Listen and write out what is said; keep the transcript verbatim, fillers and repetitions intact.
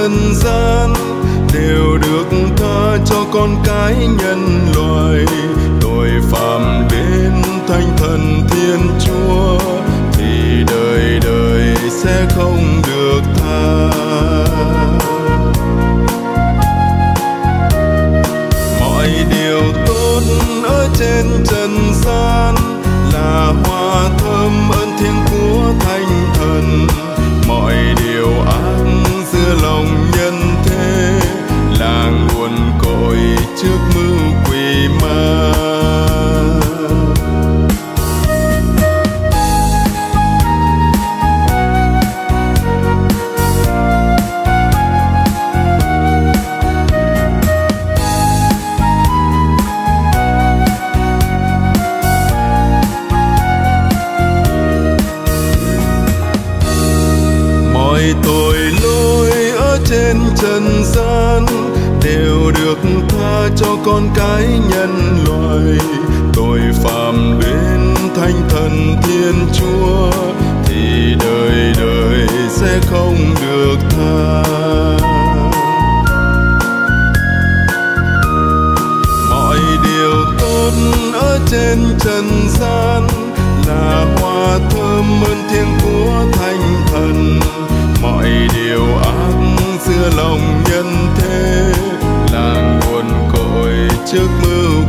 trần gian đều được tha cho con cái nhân loại. Tội phạm đến thánh thần Thiên Chúa thì đời đời sẽ không được tha. Mọi điều tốt ở trên trần gian là hoa thơm ơn thiêng của thánh thần. Mọi điều ác giữa lòng nhân thế là nguồn cội trước mưu quỷ ma. Tội lỗi ở trên trần gian đều được tha cho con cái nhân loại. Tội phạm đến thánh thần Thiên Chúa thì đời đời sẽ không được tha. Mọi điều tốt ở trên trần gian là hoa thơm ơn thiêng của thánh thần. Mọi điều ác giữa lòng nhân thế là nguồn cội trước mưu